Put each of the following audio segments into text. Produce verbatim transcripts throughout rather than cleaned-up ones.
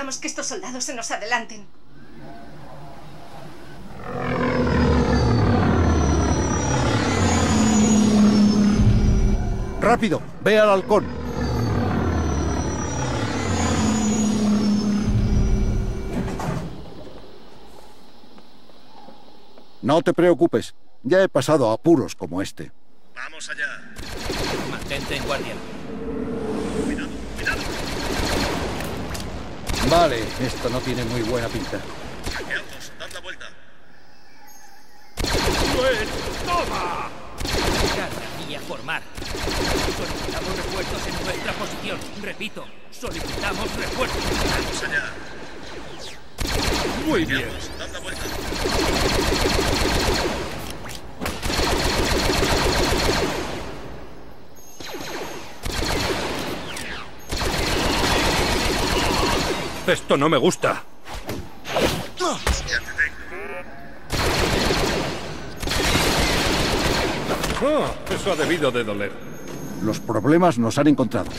dejamos que estos soldados se nos adelanten. ¡Rápido! ¡Ve al halcón! No te preocupes. Ya he pasado apuros como este. Vamos allá. Mantente en guardia. Cuidado, cuidado. Vale, esto no tiene muy buena pinta. Saqueados, dad la vuelta. ¡Pues toma! Carga y a formar. Solicitamos refuerzos en nuestra posición. Repito, solicitamos refuerzos. Vamos allá. Muy bien. Saqueados, dad la vuelta. Esto no me gusta. Ya te tengo. Oh, eso ha debido de doler. Los problemas nos han encontrado.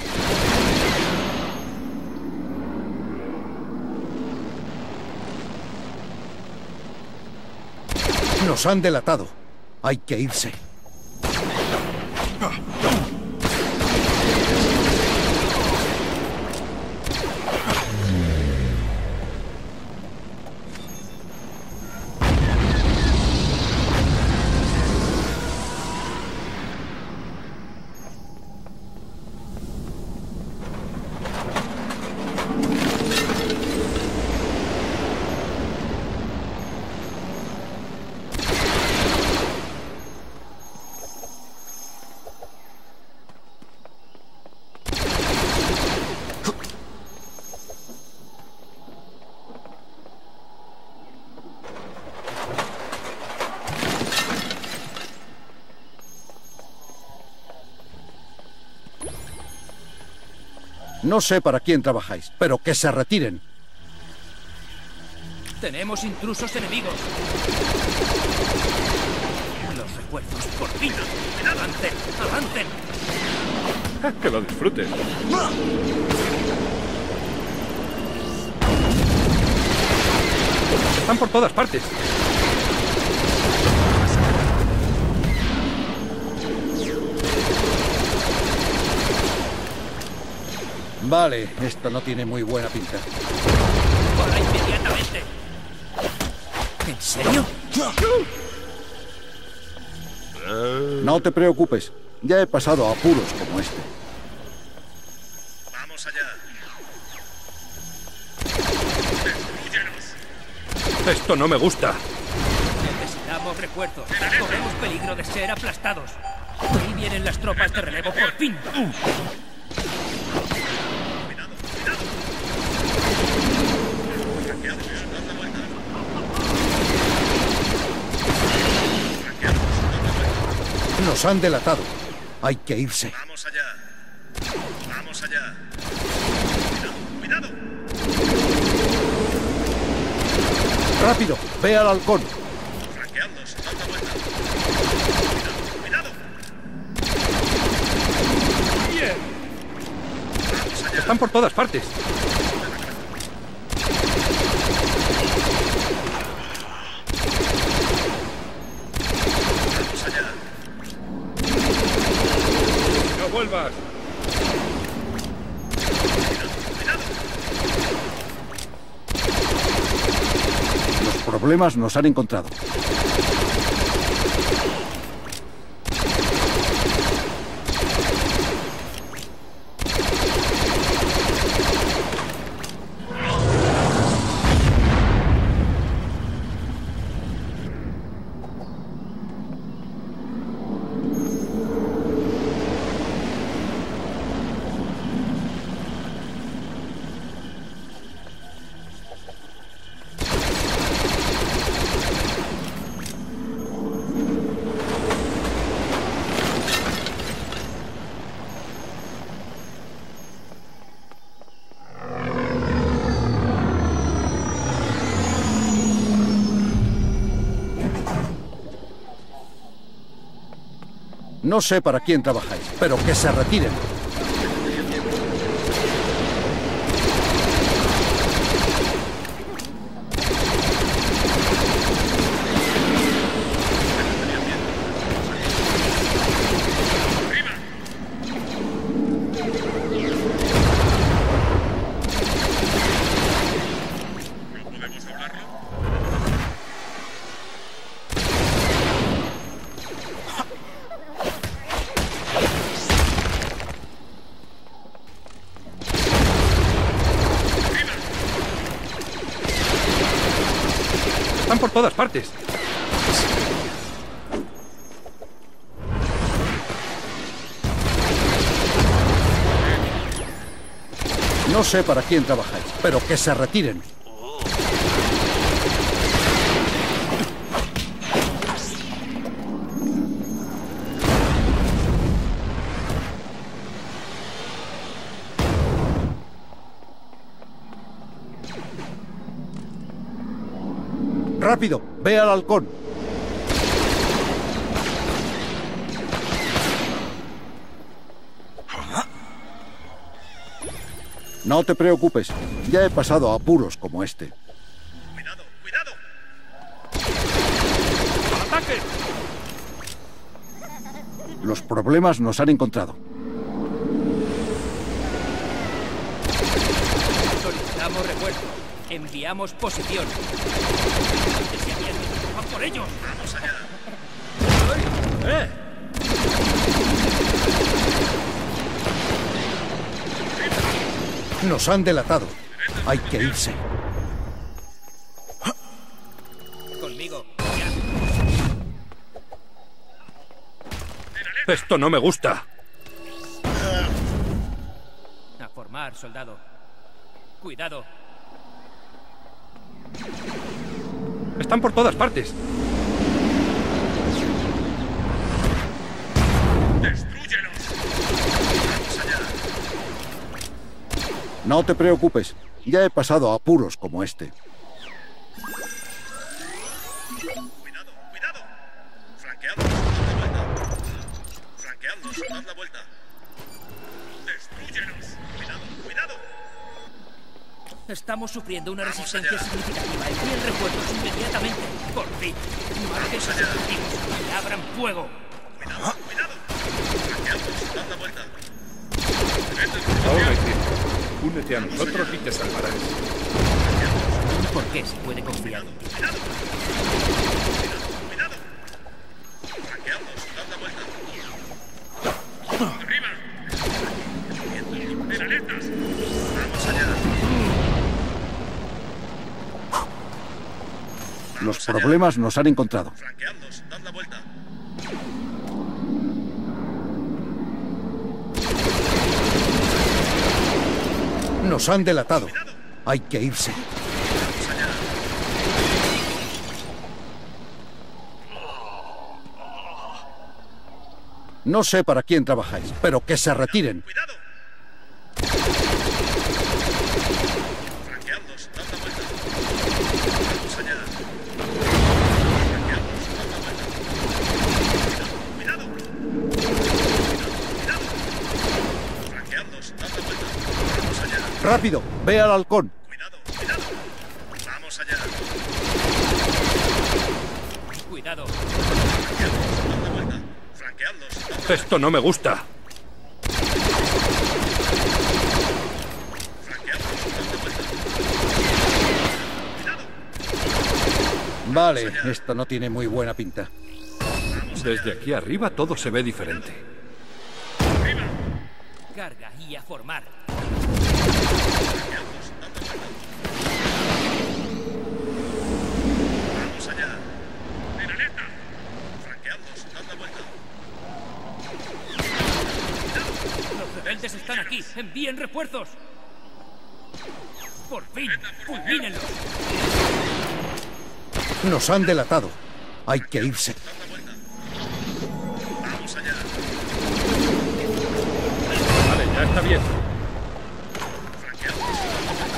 Nos han delatado. Hay que irse. No sé para quién trabajáis, pero que se retiren. Tenemos intrusos enemigos. Los refuerzos, por fin. ¡Avancen! ¡Avancen! Que lo disfruten. Están por todas partes. Vale, esto no tiene muy buena pinta. ¡Corra inmediatamente! ¿En serio? No te preocupes. Ya he pasado apuros como este. Vamos allá. ¡Destrúyenos! Esto no me gusta. Necesitamos refuerzos. Corremos peligro de ser aplastados. Ahí vienen las tropas de relevo por fin. Nos han delatado. Hay que irse. Vamos allá. Vamos allá. Cuidado, cuidado. ¡Rápido! ¡Ve al halcón! Franqueados, dad la vuelta. Cuidado, cuidado. Bien. Vamos allá. Están por todas partes. Vamos allá. No vuelvas. Los problemas nos han encontrado. No sé para quién trabajáis, pero que se retiren. Están por todas partes. No sé para quién trabajáis, pero que se retiren. ¡Rápido! ¡Ve al halcón! No te preocupes. Ya he pasado apuros como este. ¡Cuidado, cuidado! ¡Ataque! Los problemas nos han encontrado. Solicitamos refuerzo. Enviamos posición. ¡Van por ellos! ¡Vamos allá! ¡Eh! Nos han delatado. Hay que irse. Conmigo. Ya. Esto no me gusta. A formar, soldado. Cuidado. Están por todas partes. ¡Destrúyelos! ¡Vamos allá! No te preocupes. Ya he pasado apuros como este. ¡Cuidado, cuidado! ¡Flanqueados! ¡Dad la vuelta! ¡Flanqueados! ¡Dad la vuelta! ¡Destrúyelos! ¡Cuidado, cuidado! Estamos sufriendo una Vamos resistencia allá. significativa. Envíen refuerzos inmediatamente. Por fin. Marquen sus allá. objetivos y abran fuego. ¡Cuidado, cuidado! ¡Flanqueados! ¡Dad la vuelta! Ahora hay tiempo. Únete a nosotros y te salvarás. ¿Por qué se puede confiar en ti? ¡Cuidado! ¡Cuidado! ¡Flanqueados! ¡Dad la vuelta! ¡Arriba! ¡En alertas! ¡Vamos allá! Los problemas nos han encontrado. ¡Flanqueados! ¡Dad la vuelta! Nos han delatado. Hay que irse. ¡Vamos allá! No sé para quién trabajáis, pero que se retiren. ¡Cuidado! ¡Flanqueados! ¡Dad la vuelta! ¡Vamos allá! ¡Flanqueados! ¡Dad la vuelta! ¡Cuidado! ¡Cuidado! ¡Flanqueados! ¡Dad la vuelta! ¡Vamos allá! ¡Rápido! ¡Ve al halcón! ¡Cuidado! ¡Cuidado! ¡Vamos allá! Cuidado. ¡Flanqueados! ¡Dad la vuelta! ¡Flanqueados! ¡Dad la vuelta! Esto no me gusta. ¡Flanqueados! ¡Dad la vuelta! ¡Cuidado! Vale, esto no tiene muy buena pinta. Desde aquí arriba todo se ve diferente. ¡Arriba! Carga y a formar. ¡Flanqueados! ¡Dad la vuelta! ¡Vamos allá! ¡En alerta! ¡Flanqueados! ¡Dad la vuelta! Los rebeldes están aquí. Envíen refuerzos. Por fin. Fulmínenlos. Nos han delatado. Hay que irse. ¡Dad la vuelta! ¡Vamos allá! Vale, ya está bien. ¡Flanqueados! ¡Dad la vuelta!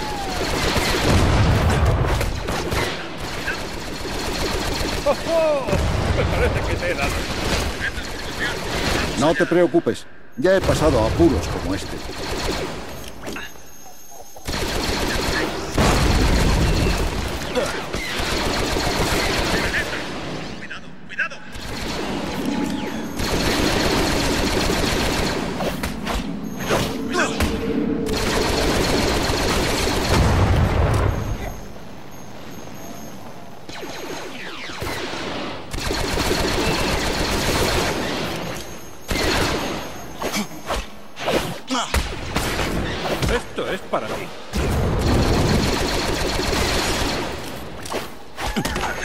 Me parece que te he dado. No te preocupes. Ya he pasado apuros como este. ¡Cuidado, cuidado!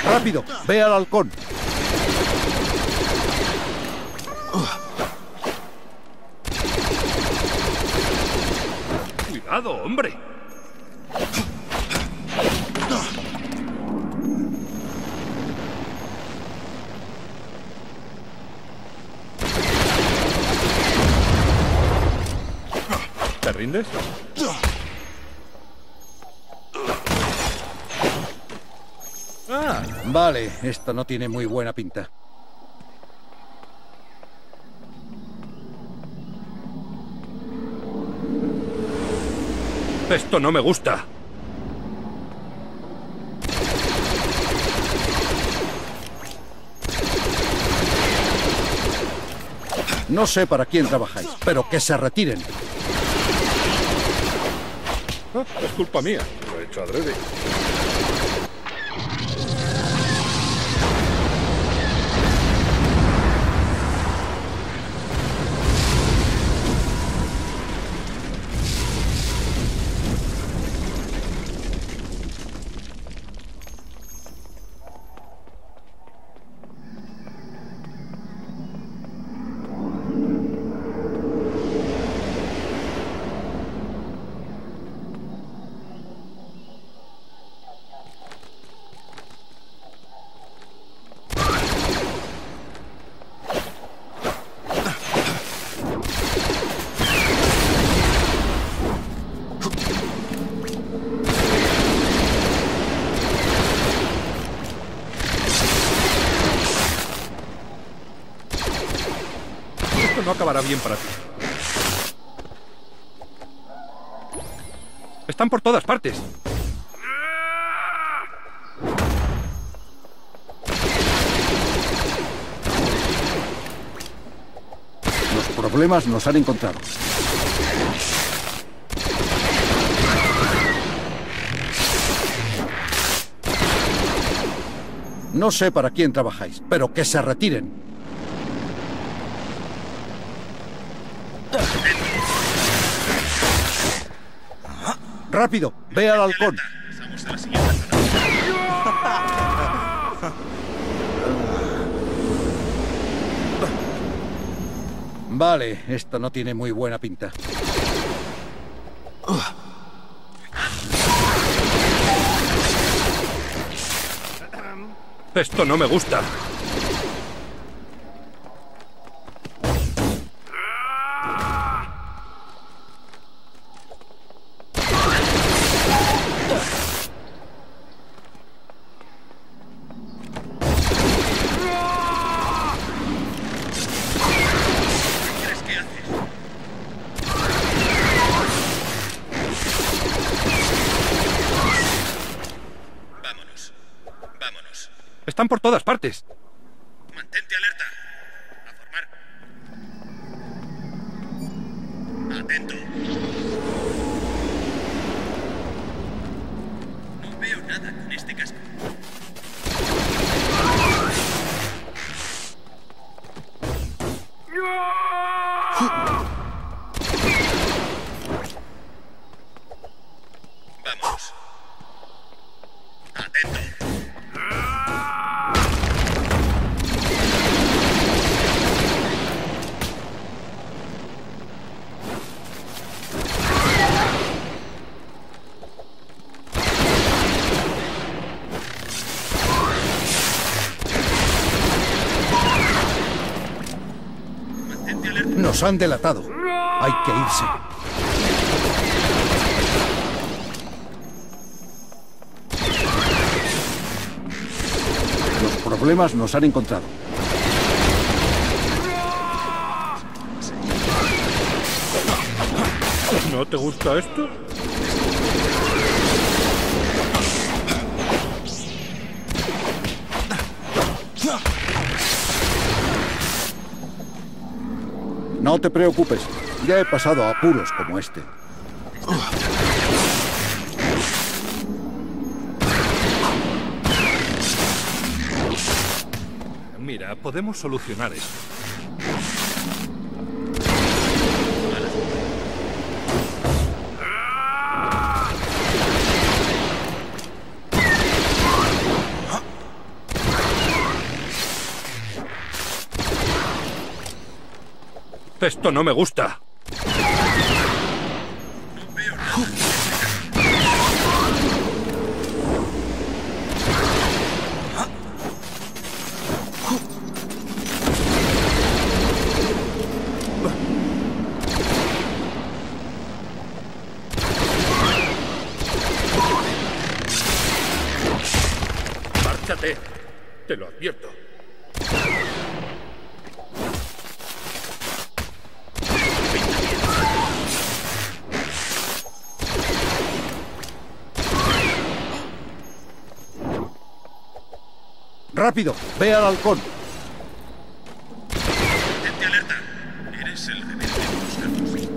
¡Rápido! ¡Ve al halcón! ¡Cuidado, hombre! ¿Te rindes? Ah, vale, esto no tiene muy buena pinta. Esto no me gusta. No sé para quién trabajáis, pero que se retiren. Ah, es culpa mía. Lo he hecho adrede. No acabará bien para ti. Están por todas partes. Los problemas nos han encontrado. No sé para quién trabajáis, pero que se retiren. ¡Rápido! ¡Ve al halcón! Estamos en la siguiente zona. Vale, esto no tiene muy buena pinta. Esto no me gusta. Están por todas partes. Mantente alerta. A formar. Atento. No veo nada con este casco. Vamos. Atento. Nos han delatado. Hay que irse. Los problemas nos han encontrado. ¿No te gusta esto? No te preocupes. Ya he pasado a apuros como este. Mira, podemos solucionar esto. Esto no me gusta. No veo nada. Márchate. Te lo advierto. ¡Rápido! ¡Ve al halcón! Mantente alerta. Eres el rebelde que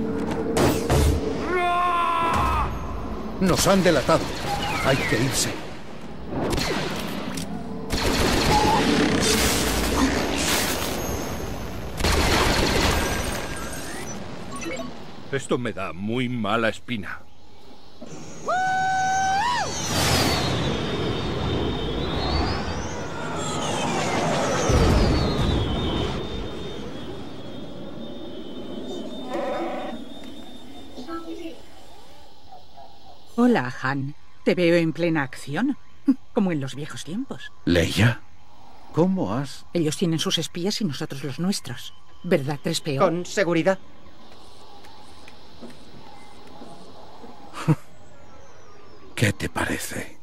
buscamos. Nos han delatado. Hay que irse. Esto me da muy mala espina. Hola, Han. Te veo en plena acción, como en los viejos tiempos. ¿Leia? ¿Cómo has...? Ellos tienen sus espías y nosotros los nuestros. ¿Verdad, tres P O? Con seguridad. ¿Qué te parece?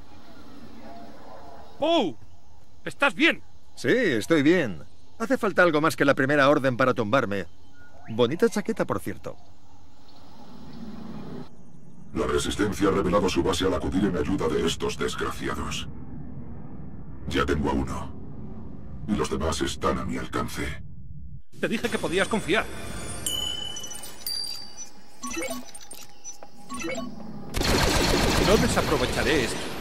¡Poe! ¿Estás bien? Sí, estoy bien. Hace falta algo más que la primera orden para tumbarme. Bonita chaqueta, por cierto. La Resistencia ha revelado su base al acudir en ayuda de estos desgraciados. Ya tengo a uno. Y los demás están a mi alcance. Te dije que podías confiar. No desaprovecharé esto.